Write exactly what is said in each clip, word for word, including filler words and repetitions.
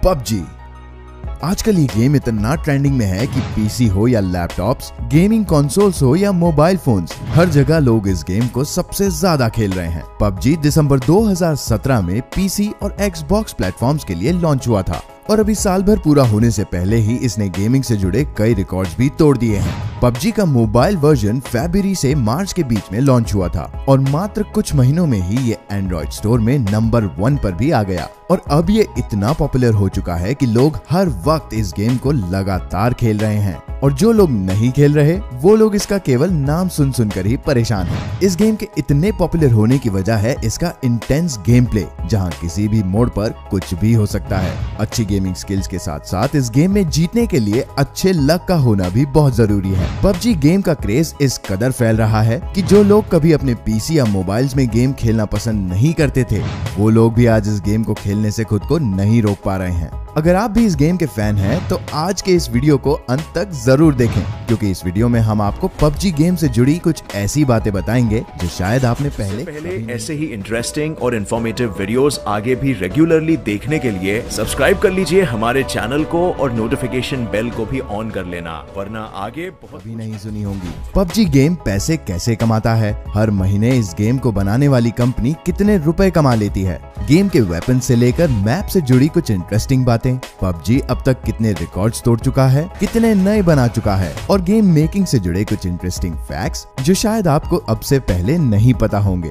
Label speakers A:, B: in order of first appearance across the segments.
A: PUBG. आजकल ये game इतना ट्रेंडिंग में है कि पीसी हो या लैपटॉप्स, गेमिंग कंसोल्स हो या मोबाइल फोन्स, हर जगह लोग इस गेम को सबसे ज्यादा खेल रहे हैं। पबजी दिसंबर दो हज़ार सत्रह में पीसी और एक्सबॉक्स प्लेटफॉर्म्स के लिए लॉन्च हुआ था और अभी साल भर पूरा होने से पहले ही इसने गेमिंग से जुड़े कई रिकॉर्ड्स भी तोड़ दिए हैं। पबजी का मोबाइल वर्जन फरवरी से मार्च के बीच में लॉन्च हुआ था और मात्र कुछ महीनों में ही ये एंड्रॉइड स्टोर में नंबर वन पर भी आ गया और अब ये इतना पॉपुलर हो चुका है कि लोग हर वक्त इस गेम को लगातार खेल रहे हैं और जो लोग नहीं खेल रहे वो लोग इसका केवल नाम सुन सुनकर ही परेशान हैं। इस गेम के इतने पॉपुलर होने की वजह है इसका इंटेंस गेम प्ले, जहाँ किसी भी मोड पर कुछ भी हो सकता है। अच्छी गेमिंग स्किल्स के साथ साथ इस गेम में जीतने के लिए अच्छे लक का होना भी बहुत जरूरी है। पबजी गेम का क्रेज इस कदर फैल रहा है कि जो लोग कभी अपने पीसी या मोबाइल्स में गेम खेलना पसंद नहीं करते थे, वो लोग भी आज इस गेम को खेलने से खुद को नहीं रोक पा रहे हैं। अगर आप भी इस गेम के फैन हैं तो आज के इस वीडियो को अंत तक जरूर देखें, क्योंकि इस वीडियो में हम आपको पबजी गेम से जुड़ी कुछ ऐसी बातें बताएंगे जो शायद आपने पहले
B: पहले ऐसे ही इंटरेस्टिंग और इन्फॉर्मेटिव वीडियोस आगे भी रेगुलरली देखने के लिए सब्सक्राइब कर लीजिए हमारे चैनल को और नोटिफिकेशन बेल को भी ऑन कर लेना, वरना आगे बहुत
A: भी नहीं सुनी होंगी। पबजी गेम पैसे कैसे कमाता है, हर महीने इस गेम को बनाने वाली कंपनी कितने रुपए कमा लेती है, गेम के वेपन से लेकर मैप से जुड़ी कुछ इंटरेस्टिंग बातें, पबजी अब तक कितने रिकॉर्ड्स तोड़ चुका है, कितने नए बना चुका है और गेम मेकिंग से जुड़े कुछ इंटरेस्टिंग फैक्ट्स जो शायद आपको अब से पहले नहीं पता होंगे।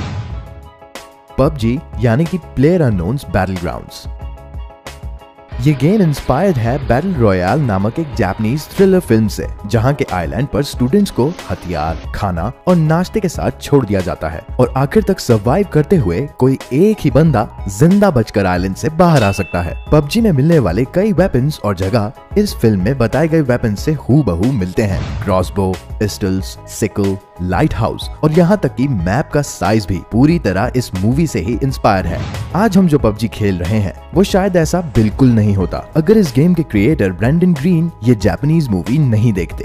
C: पबजी यानी कि प्लेयर अननोन्स बैटलग्राउंड्स। ये गेम इंस्पायर्ड है बैटल रॉयल नामक एक जापानीज थ्रिलर फिल्म से, जहां के आइलैंड पर स्टूडेंट्स को हथियार, खाना और नाश्ते के साथ छोड़ दिया जाता है और आखिर तक सरवाइव करते हुए कोई एक ही बंदा जिंदा बचकर आइलैंड से बाहर आ सकता है। पबजी में मिलने वाले कई वेपन्स और जगह इस फिल्म में बताए गए वेपन से हूबहू मिलते हैं। Crossbow, pistols, sickle, lighthouse और यहाँ तक कि मैप का साइज भी पूरी तरह इस मूवी से ही इंस्पायर है। आज हम जो पबजी खेल रहे हैं वो शायद ऐसा बिल्कुल नहीं होता अगर इस गेम के क्रिएटर ब्रेंडन ग्रीन ये जापानीज मूवी नहीं देखते।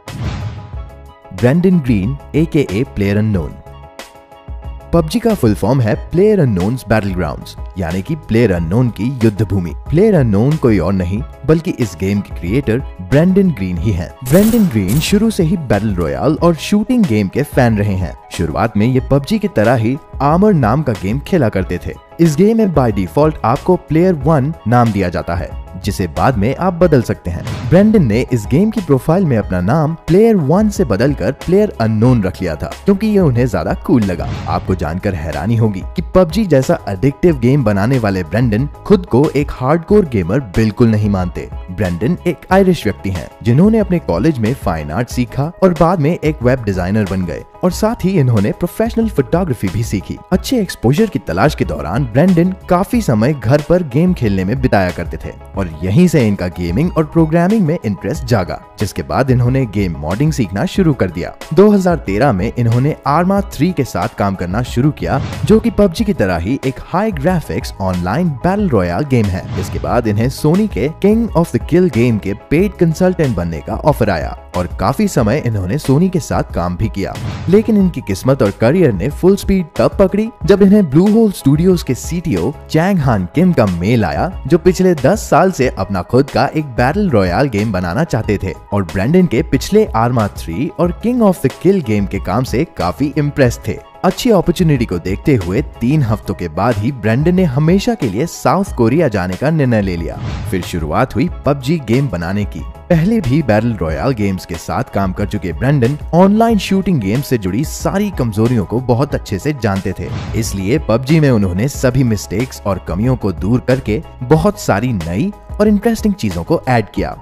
C: Brendan Green A K A player unknown. PUBG का फुल फॉर्म है प्लेयर अननोन्स बैटलग्राउंड्स, यानी कि प्लेयर अननोन की युद्ध भूमि। प्लेयर अननोन कोई और नहीं बल्कि इस गेम के क्रिएटर ब्रेंडन ग्रीन ही हैं। ब्रेंडन ग्रीन शुरू से ही बैटल रॉयल और शूटिंग गेम के फैन रहे हैं। शुरुआत में ये पबजी की तरह ही आर्मर नाम का गेम खेला करते थे। इस गेम में बाय डिफॉल्ट आपको प्लेयर वन नाम दिया जाता है, जिसे बाद में आप बदल सकते हैं। ब्रेंडन ने इस गेम की प्रोफाइल में अपना नाम प्लेयर वन से बदलकर प्लेयर अननोन रख लिया था, क्योंकि ये उन्हें ज्यादा कूल लगा। आपको जानकर हैरानी होगी कि पबजी जैसा एडिक्टिव गेम बनाने वाले ब्रेंडन खुद को एक हार्डकोर गेमर बिल्कुल नहीं मानते। ब्रेंडन एक आयरिश व्यक्ति हैं, जिन्होंने अपने कॉलेज में फाइन आर्ट सीखा और बाद में एक वेब डिजाइनर बन गए और साथ ही इन्होंने प्रोफेशनल फोटोग्राफी भी सीखी। अच्छे एक्सपोजर की तलाश के दौरान ब्रेंडन काफी समय घर पर गेम खेलने में बिताया करते थे और यहीं से इनका गेमिंग और प्रोग्रामिंग में इंटरेस्ट जागा, जिसके बाद इन्होंने गेम मॉडिंग सीखना शुरू कर दिया। दो हज़ार तेरह में इन्होंने आर्मा थ्री के साथ काम करना शुरू किया, जो कि पबजी की तरह ही एक high graphics online battle royale game है। इसके बाद इन्हें सोनी के king of the kill game के पेड कंसल्टेंट बनने का ऑफर आया और काफी समय इन्होंने सोनी के साथ काम भी किया। लेकिन इनकी किस्मत और करियर ने फुल स्पीड तब पकड़ी जब इन्हें ब्लू होल स्टूडियोज के सीटीओ चैंग हान किम का मेल आया, जो पिछले दस साल से अपना खुद का एक बैटल रॉयल गेम बनाना चाहते थे और ब्रेंडन के पिछले आर्मा थ्री और king of the kill game के काम से काफी इम्प्रेस थे। अच्छी अपॉर्चुनिटी को देखते हुए तीन हफ्तों के बाद ही ब्रेंडन ने हमेशा के लिए साउथ कोरिया जाने का निर्णय ले लिया। फिर शुरुआत हुई पबजी गेम बनाने की। पहले भी बैटल रॉयल गेम्स के साथ काम कर चुके ब्रेंडन ऑनलाइन शूटिंग गेम से जुड़ी सारी कमजोरियों को बहुत अच्छे से जानते थे, इसलिए पबजी में उन्होंने सभी मिस्टेक्स और कमियों को दूर करके बहुत सारी नई और इंटरेस्टिंग चीजों को ऐड किया।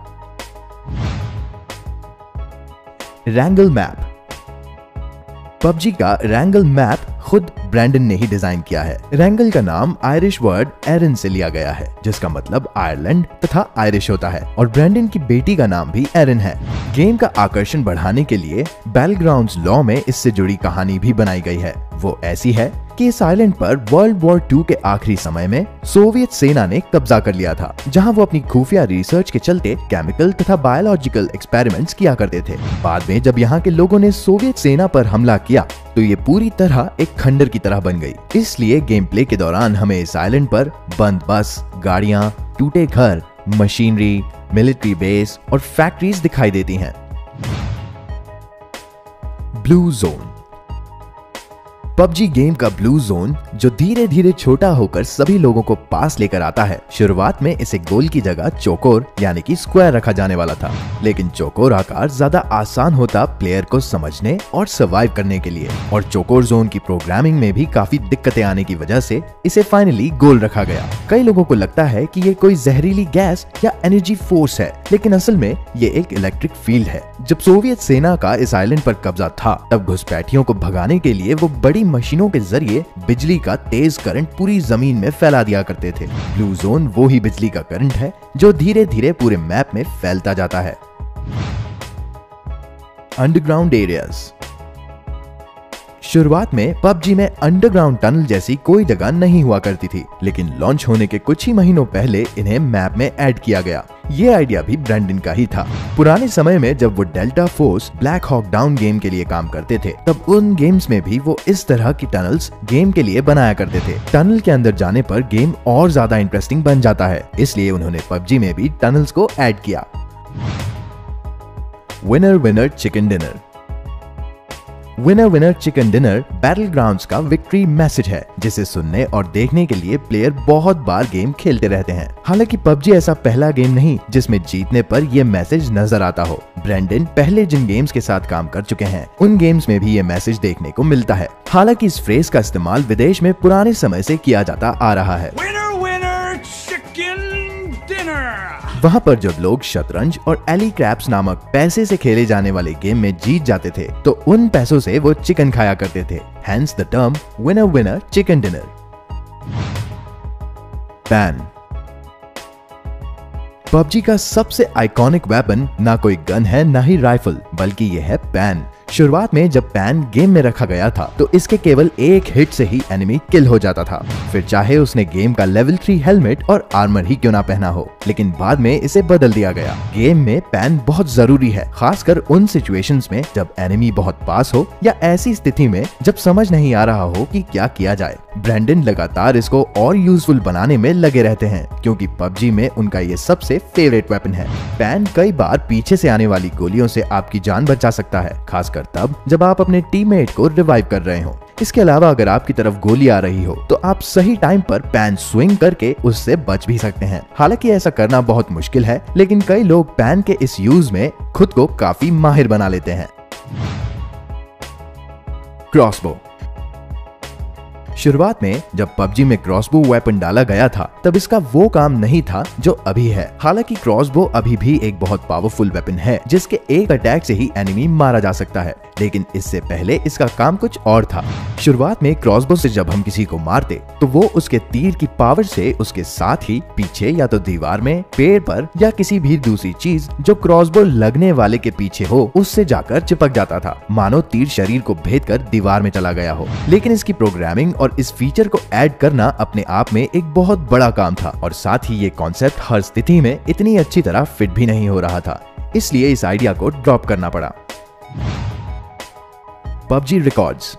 C: रैंगल मैप। पबजी का रैंगल मैप खुद ब्रेंडन ने ही डिजाइन किया है। रैंगल का नाम आयरिश वर्ड एरन से लिया गया है, जिसका मतलब आयरलैंड तथा आयरिश होता है और ब्रेंडन की बेटी का नाम भी एरन है। गेम का आकर्षण बढ़ाने के लिए बैटलग्राउंड्स लॉ में इससे जुड़ी कहानी भी बनाई गई है। वो ऐसी है कि इस आइलैंड पर वर्ल्ड वॉर टू के आखिरी समय में सोवियत सेना ने कब्जा कर लिया था, जहां वो अपनी खुफिया रिसर्च के चलते केमिकल तथा बायोलॉजिकल एक्सपेरिमेंट्स किया करते थे। बाद में जब यहाँ के लोगों ने सोवियत सेना पर हमला किया तो ये पूरी तरह एक खंडर की तरह बन गई। इसलिए गेम प्ले के दौरान हमें इस आइलैंड पर बंद बस, गाड़ियां, टूटे घर, मशीनरी, मिलिट्री बेस और फैक्ट्रीज दिखाई देती हैं। Blue zone. पबजी गेम का ब्लू जोन जो धीरे धीरे छोटा होकर सभी लोगों को पास लेकर आता है। शुरुआत में इसे गोल की जगह चौकोर यानी कि स्क्वायर रखा जाने वाला था, लेकिन चौकोर आकार ज्यादा आसान होता प्लेयर को समझने और सर्वाइव करने के लिए, और चौकोर जोन की प्रोग्रामिंग में भी काफी दिक्कतें आने की वजह से इसे फाइनली गोल रखा गया। कई लोगों को लगता है कि ये कोई जहरीली गैस या एनर्जी फोर्स है, लेकिन असल में ये एक इलेक्ट्रिक फील्ड है। जब सोवियत सेना का इस आइलैंड पर कब्जा था तब घुसपैठियों को भगाने के लिए वो बड़ी मशीनों के जरिए बिजली का तेज करंट पूरी जमीन में फैला दिया करते थे। ब्लू जोन वो ही बिजली का करंट है जो धीरे धीरे पूरे मैप में फैलता जाता है। Underground areas. शुरुआत में पबजी में अंडरग्राउंड टनल जैसी कोई जगह नहीं हुआ करती थी, लेकिन लॉन्च होने के कुछ ही महीनों पहले इन्हें मैप में ऐड किया गया। ये आइडिया भी ब्रैंडन का ही था। पुराने समय में जब वो Delta Force Black Hawk Down game के लिए काम करते थे, तब उन गेम्स में भी वो इस तरह की टनल्स गेम के लिए बनाया करते थे। टनल के अंदर जाने पर गेम और ज्यादा इंटरेस्टिंग बन जाता है, इसलिए उन्होंने पबजी में भी टनल्स को ऐड किया। Winner winner chicken dinner. Winner winner chicken dinner battlegrounds का विक्ट्री मैसेज है, जिसे सुनने और देखने के लिए प्लेयर बहुत बार गेम खेलते रहते हैं। हालांकि पबजी ऐसा पहला गेम नहीं जिसमें जीतने पर यह मैसेज नजर आता हो। ब्रैंडन पहले जिन गेम्स के साथ काम कर चुके हैं उन गेम्स में भी ये मैसेज देखने को मिलता है। हालांकि इस फ्रेज का इस्तेमाल विदेश में पुराने समय से किया जाता आ रहा है। वहाँ पर जब लोग शतरंज और एली क्रैप्स नामक पैसे से खेले जाने वाले गेम में जीत जाते थे तो उन पैसों से वो चिकन खाया करते थे। Hence the term winner winner chicken dinner. Pan. PUBG का सबसे आइकॉनिक वेपन ना कोई गन है ना ही राइफल, बल्कि यह है पैन। शुरुआत में जब पैन गेम में रखा गया था तो इसके केवल एक हिट से ही एनिमी किल हो जाता था, फिर चाहे उसने गेम का लेवल थ्री हेलमेट और आर्मर ही क्यों ना पहना हो। लेकिन बाद में इसे बदल दिया गया। गेम में पैन बहुत जरूरी है, खासकर उन सिचुएशंस में जब एनिमी बहुत पास हो या ऐसी स्थिति में जब समझ नहीं आ रहा हो कि क्या किया जाए। ब्रैंडन लगातार इसको और यूजफुल बनाने में लगे रहते हैं, क्योंकि पबजी में उनका ये सबसे फेवरेट वेपन है। पैन कई बार पीछे से आने वाली गोलियों से आपकी जान बचा सकता है, खासकर तब जब आप अपने टीममेट को रिवाइव कर रहे हो। इसके अलावा अगर आपकी तरफ गोली आ रही हो तो आप सही टाइम पर पैन स्विंग करके उससे बच भी सकते हैं। हालांकि ऐसा करना बहुत मुश्किल है, लेकिन कई लोग पैन के इस यूज में खुद को काफी माहिर बना लेते हैं। क्रॉसबो। शुरुआत में जब पबजी में क्रॉसबो वेपन डाला गया था तब इसका वो काम नहीं था जो अभी है। हालांकि क्रॉसबो अभी भी एक बहुत पावरफुल वेपन है जिसके एक अटैक से ही एनिमी मारा जा सकता है, लेकिन इससे पहले इसका काम कुछ और था। शुरुआत में क्रॉसबो से जब हम किसी को मारते तो वो उसके तीर की पावर से उसके साथ ही पीछे या तो दीवार में, पेड़ पर या किसी भी दूसरी चीज जो क्रॉसबो लगने वाले के पीछे हो उससे जाकर चिपक जाता था, मानो तीर शरीर को भेद कर दीवार में चला गया हो। लेकिन इसकी प्रोग्रामिंग और इस फीचर को ऐड करना अपने आप में एक बहुत बड़ा काम था, और साथ ही ये कॉन्सेप्ट हर स्थिति में इतनी अच्छी तरह फिट भी नहीं हो रहा था, इसलिए इस आइडिया को ड्रॉप करना पड़ा। PUBG records.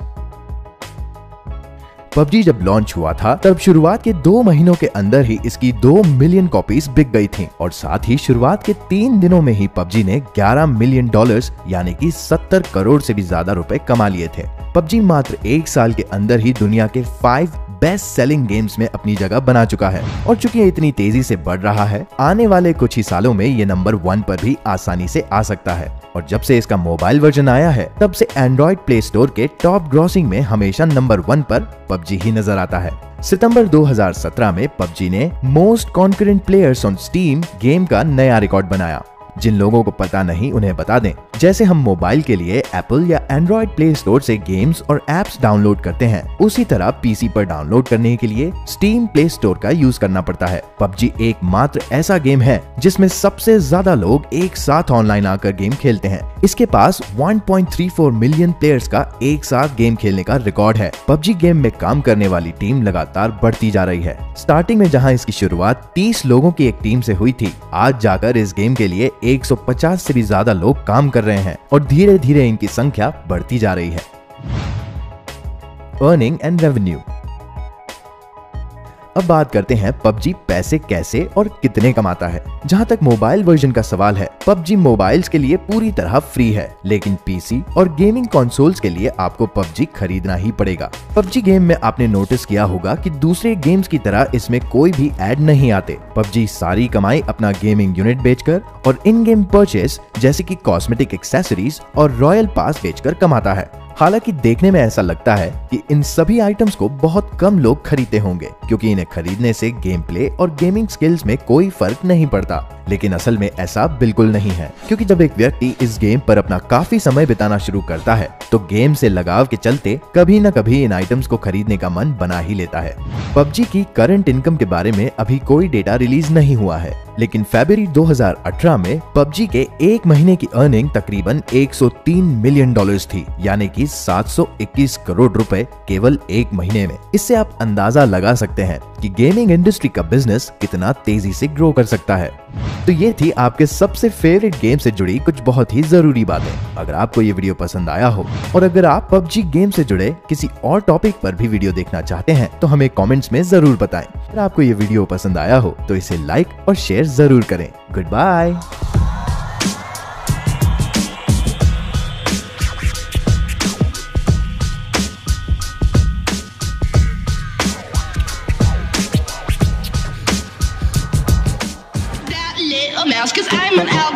C: पबजी जब लॉन्च हुआ था तब शुरुआत के दो महीनों के अंदर ही इसकी दो मिलियन कॉपीज बिक गई थीं, और साथ ही शुरुआत के तीन दिनों में ही पबजी ने ग्यारह मिलियन डॉलर्स यानी कि सत्तर करोड़ से भी ज्यादा रुपए कमा लिए थे। पबजी मात्र एक साल के अंदर ही दुनिया के फाइव बेस्ट सेलिंग गेम्स में अपनी जगह बना चुका है, और चूंकि ये इतनी तेजी से बढ़ रहा है आने वाले कुछ ही सालों में ये नंबर वन पर भी आसानी से आ सकता है। और जब से इसका मोबाइल वर्जन आया है तब से एंड्रॉइड प्ले स्टोर के टॉप ग्रॉसिंग में हमेशा नंबर वन पर पबजी ही नजर आता है। सितंबर दो हज़ार सत्रह में पबजी ने most concurrent players on Steam game का नया रिकॉर्ड बनाया। जिन लोगों को पता नहीं उन्हें बता दें, जैसे हम मोबाइल के लिए एप्पल या एंड्रॉइड प्ले स्टोर से गेम्स और एप्स डाउनलोड करते हैं, उसी तरह पीसी पर डाउनलोड करने के लिए स्टीम प्ले स्टोर का यूज करना पड़ता है। पबजी एकमात्र ऐसा गेम है जिसमें सबसे ज्यादा लोग एक साथ ऑनलाइन आकर गेम खेलते हैं, इसके पास एक पॉइंट तीन चार मिलियन प्लेयर्स का एक साथ गेम खेलने का रिकॉर्ड है। पबजी गेम में काम करने वाली टीम लगातार बढ़ती जा रही है। स्टार्टिंग में जहां इसकी शुरुआत तीस लोगों की एक टीम से हुई थी, आज जाकर इस गेम के लिए एक सौ पचास से भी ज्यादा लोग काम कर रहे हैं और धीरे धीरे इनकी संख्या बढ़ती जा रही है। Earning and revenue. अब बात करते हैं पबजी पैसे कैसे और कितने कमाता है। जहां तक मोबाइल वर्जन का सवाल है, पबजी मोबाइल्स के लिए पूरी तरह फ्री है, लेकिन पीसी और गेमिंग कंसोल्स के लिए आपको पबजी खरीदना ही पड़ेगा। पबजी गेम में आपने नोटिस किया होगा कि दूसरे गेम्स की तरह इसमें कोई भी ऐड नहीं आते। पबजी सारी कमाई अपना गेमिंग यूनिट बेचकर और इन गेम परचेस जैसे कि कॉस्मेटिक एक्सेसरीज और रॉयल पास बेचकर कमाता है। हालांकि देखने में ऐसा लगता है कि इन सभी आइटम्स को बहुत कम लोग खरीदते होंगे, क्योंकि इन्हें खरीदने से गेम प्ले और गेमिंग स्किल्स में कोई फर्क नहीं पड़ता। लेकिन असल में ऐसा बिल्कुल नहीं है, क्योंकि जब एक व्यक्ति इस गेम पर अपना काफी समय बिताना शुरू करता है तो गेम से लगाव के चलते कभी न कभी इन आइटम्स को खरीदने का मन बना ही लेता है। पबजी की करंट इनकम के बारे में अभी कोई डेटा रिलीज नहीं हुआ है, लेकिन फरवरी दो हज़ार अठारह में पबजी के एक महीने की अर्निंग तकरीबन एक सौ तीन मिलियन डॉलर्स थी, यानी कि सात सौ इक्कीस करोड़ रुपए केवल एक महीने में। इससे आप अंदाजा लगा सकते हैं कि गेमिंग इंडस्ट्री का बिजनेस कितना तेजी से ग्रो कर सकता है। तो ये थी आपके सबसे फेवरेट गेम से जुड़ी कुछ बहुत ही जरूरी बातें। अगर आपको ये वीडियो पसंद आया हो और अगर आप पबजी गेम से जुड़े किसी और टॉपिक पर भी वीडियो देखना चाहते हैं तो हमें कमेंट्स में जरूर बताएं। अगर आपको ये वीडियो पसंद आया हो तो इसे लाइक और शेयर जरूर करें। Good bye.
D: Mouse, cause I'm an owl.